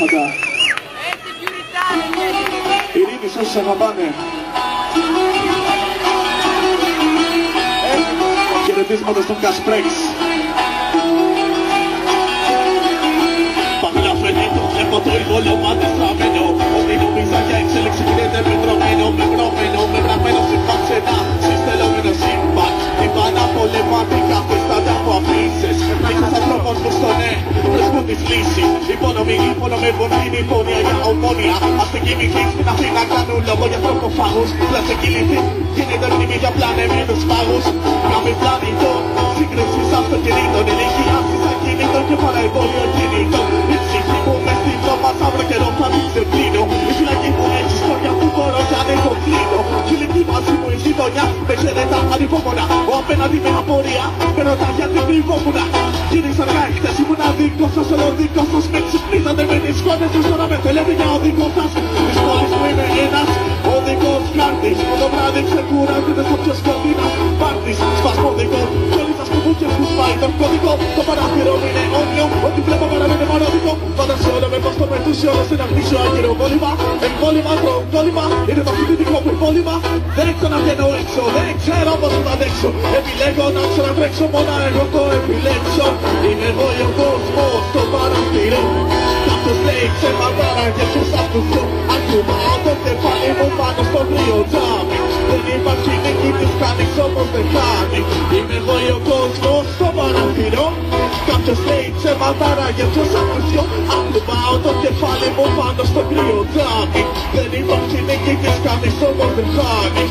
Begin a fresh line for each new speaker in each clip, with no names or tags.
Ειρήνης όσοι αγαπάνε. Χαιρετίσματα στον Κασπρέξ. Παγλά φαινέτο, βλέπω το ειδόλιο μάτι στραμμένο. Ό,τι νομίζα για εξέλιξη γίνεται πετρωμένο. Με βρωμένο, με γραμμένο σύμπαν σε ένα συστελόμενο σύμπαν. Λιβάνα πολεματικά φεστάντα που αφήσεις. Έχεις ανθρώπους που στο ναι, βρίσκουν τις λύσεις. Υπόνοmi, υπονομεύουν την υπόνοια για ομόνια. Αστική μυθή στην Αθήνα κάνουν λόγο για τροποφάγους. Πλαστική λυθή γίνεται μνήμη για πλανεμένους φάγους. Κάμε πλανητών, σύγκρουσης αυτοκινήτων. Ηλικιάσεις ακινήτων και παραεμπόριων κινήτων. Η ψυχή μου μες στην τόμα σαύρο καιρό θα μην ξεπλύνω. Η φυλακή μου έχει ιστορία που μπορώ κι αν έχω κλείνω. Κι ηλική μαζί μου η γειτονιά με ξέρετε ανυπόμονα. Ο απέναντι με απορία με ρωτά γιατί κρυβόμουνα. Γύρισα αργά χτες ήμουν αδίκος σας, όλο δίκος σας. Με ξυπνήσατε με τις σκόνες τους, τώρα με θέλετε για οδικό σας. Της πόλης μου είμαι ένας οδικός χάρτης. Το βράδυ ξεκουράζεται στο πιο σκοτεινά πάρτης. Σπασμωδικό, όλοι σας κουμπούκες που σπάει τον κωδικό. Το παράθυρο μου είναι όνειο, ό,τι βλέπω παραμένει παρόδικο. Φαντασιώ όλο με πως το μετούσιο, όλο σε ένα γνήσιο άγγερο κόλλημα. Εμβόλυμα, τρομκόλλημα, είναι το φοιτητικό μου υπόλοιμα. Δεν έχω να βγαίνω έξω, δεν ξέρω πως θα αντέξω. Επιλέγω να ξανατρέξω, μόνο εγώ το επιλέξω. Είμαι εγώ ο κόσμος στο παραθυρό. Κάποιος λέει ξεμαντάρα και ποιος θα του δω. Ακουμπάω το κεφάλι μου πάνω στο κρύο τζάμι. Δεν υπάρχει νίκη της κάνεις όμως δεν χάνει. Είμαι εγώ ο κόσμος στο παραθυρό. Κάποιος λέει ξεμαντάρα και ποιος θα του δω. Ακουμπάω το κεφάλι μου πάνω στο κρύο τζάμι. Δεν υπάρχει νίκη της κάνεις όμως δεν χάνει.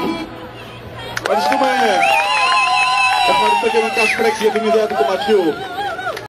Ευχαριστώ και τον Κασπρέξ για την ιδέα του κομματιού.